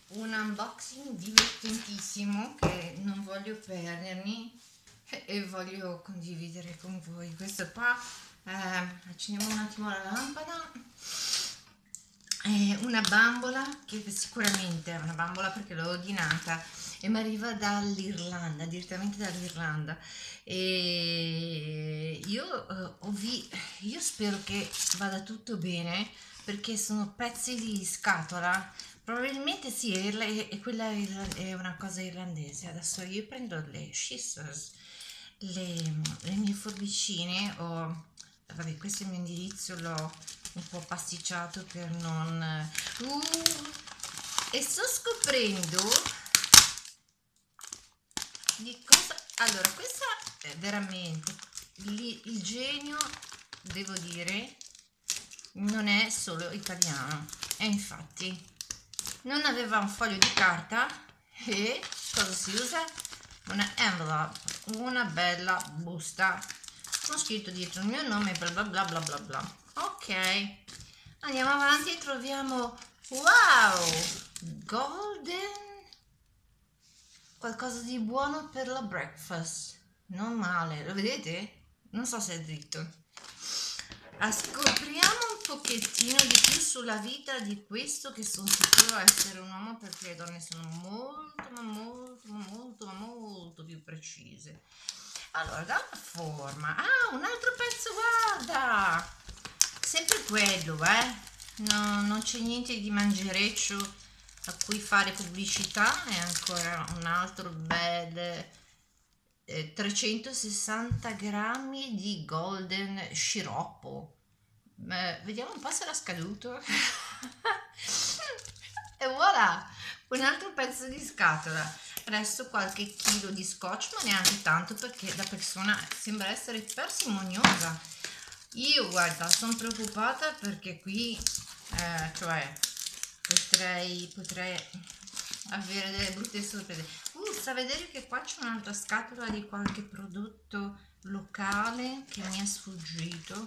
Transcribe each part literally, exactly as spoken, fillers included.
un unboxing divertentissimo che non voglio perdermi e voglio condividere con voi. Questo qua, eh, accendiamo un attimo la lampada, è una bambola che sicuramente è una bambola perché l'ho ordinata e mi arriva dall'Irlanda, direttamente dall'Irlanda. E io, eh, ho vi- io spero che vada tutto bene perché sono pezzi di scatola. Probabilmente sì, è, irla- è- quella è, irla- è una cosa irlandese. Adesso io prendo le scissors, le, le mie forbicine, o vabbè, questo è il mio indirizzo, l'ho un po' pasticciato per non... Uh, e sto scoprendo di cosa... Allora, questa è veramente il, il genio, devo dire, non è solo italiano. E infatti non aveva un foglio di carta e cosa si usa? Una envelope, una bella busta con scritto dietro il mio nome, bla bla bla bla bla bla. Ok, andiamo avanti e troviamo, wow, golden, qualcosa di buono per la breakfast. Non male, lo vedete? Non so se è dritto. Ah, scopriamo un pochettino di più sulla vita di questo, che sono sicuro essere un uomo, perché le donne sono molto ma molto ma molto ma molto più precise. Allora, dalla forma, ah, un altro pezzo, guarda, sempre quello, eh, no, non c'è niente di mangereccio a cui fare pubblicità. È ancora un altro bel eh, trecentosessanta grammi di golden sciroppo. Eh, vediamo un po' se era scaduto. E voilà, un altro pezzo di scatola. Adesso qualche chilo di scotch, ma neanche tanto, perché la persona sembra essere parsimoniosa. Io, guarda, sono preoccupata perché qui, eh, cioè, potrei, potrei avere delle brutte sorprese. Uh, sta a vedere che qua c'è un'altra scatola di qualche prodotto locale che mi è sfuggito.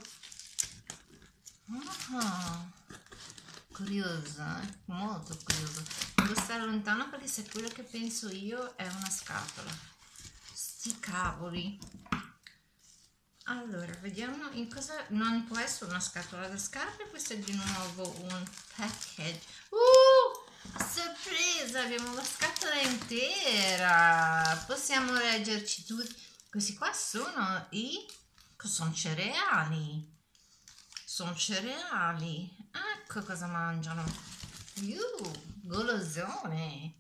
Ah, curiosa, eh? Molto curiosa. Devo stare lontano perché se quello che penso io è una scatola. Sti cavoli. Allora, vediamo in cosa... Non può essere una scatola da scarpe, questo è di nuovo un package. Uh! Sorpresa! Abbiamo la scatola intera! Possiamo leggerci tutti. Questi qua sono i... sono cereali. Sono cereali. Ecco cosa mangiano. Uh, golosone.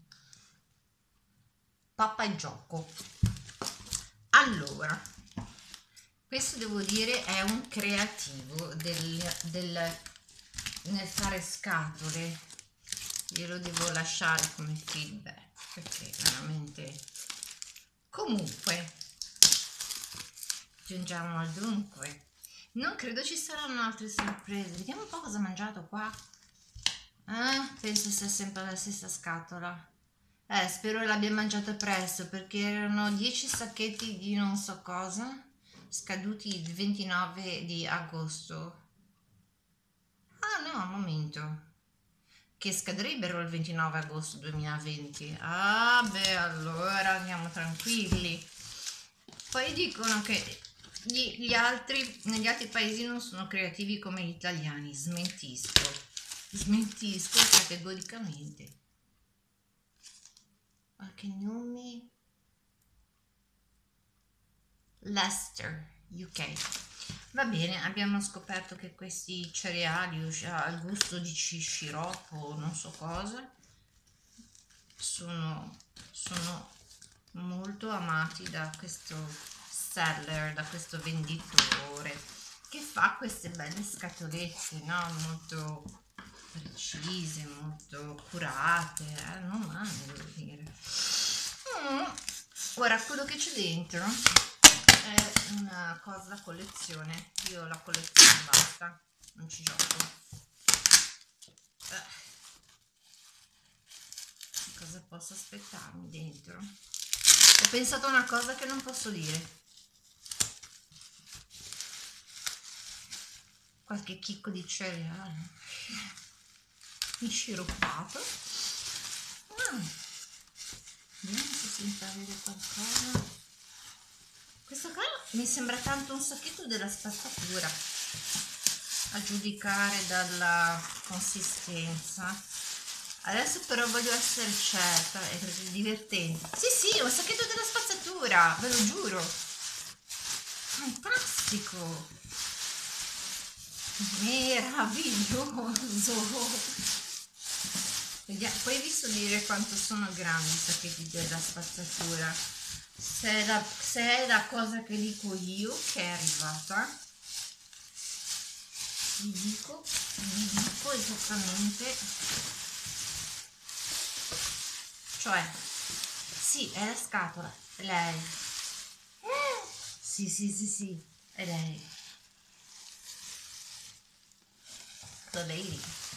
Pappa e gioco. Allora, questo devo dire è un creativo del, del, nel fare scatole. Glielo devo lasciare come feedback perché veramente. Comunque, giungiamo al dunque. Non credo ci saranno altre sorprese. Vediamo un po' cosa ha mangiato qua. Ah, penso sia sempre la stessa scatola. Eh, spero l'abbia mangiata presto perché erano dieci sacchetti di non so cosa, scaduti il ventinove di agosto. Ah no, un momento. Che scadrebbero il ventinove agosto duemilaventi. Ah, beh, allora andiamo tranquilli. Poi dicono che gli, gli altri, negli altri paesi non sono creativi come gli italiani. Smentisco. Smentisco categoricamente. Qualche nome? Leicester, U K. Va bene, abbiamo scoperto che questi cereali al gusto di sciroppo, non so cosa, sono, sono molto amati da questo seller, da questo venditore che fa queste belle scatolette, no? Molto precise, molto curate, eh? Non male, devo dire. Mm. Ora, quello che c'è dentro è una cosa da collezione. Io la colleziono e basta, non ci gioco. Eh, cosa posso aspettarmi dentro? Ho pensato a una cosa che non posso dire. Qualche chicco di cereale insciroppato. qualcosa. Questo qua mi sembra tanto un sacchetto della spazzatura, a giudicare dalla consistenza. Adesso però voglio essere certa, è divertente. Sì, sì, è un sacchetto della spazzatura, ve lo giuro. Fantastico, meraviglioso. Vediamo, poi vi so dire quanto sono grandi i sacchetti della spazzatura. Se è, la, se è la cosa che dico io che è arrivata, vi dico, vi dico esattamente, cioè, sì, è la scatola, è lei. Sì, sì, sì, sì, è lei. The lady.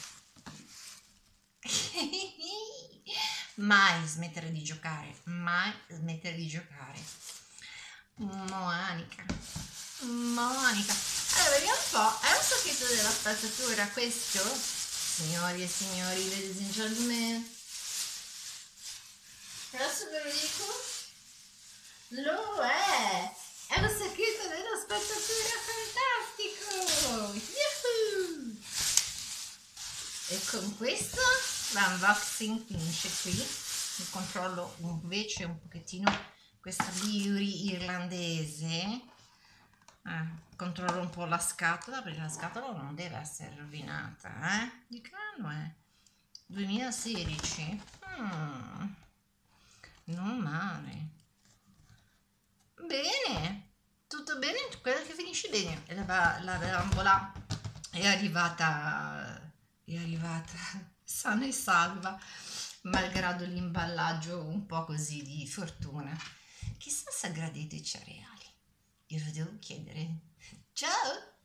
Mai smettere di giocare, mai smettere di giocare. Monica, Monica. Allora, vediamo un po'. È un sacchetto della spazzatura questo? Signori e signori, ladies and gentlemen. Adesso ve lo dico. Lo è! È un sacchetto della spazzatura fantastico! Yahoo! E con questo l'unboxing finisce qui. Il controllo invece un pochettino questa beauty irlandese. Eh, controllo un po' la scatola, perché la scatola non deve essere rovinata, eh? Di che anno è? duemilasedici. Hmm, non male. Bene, tutto bene, quella che finisce bene. La, la bambola è arrivata, è arrivata sana e salva, malgrado l'imballaggio un po' così di fortuna. Chissà se ha gradito i cereali. Io lo devo chiedere. Ciao!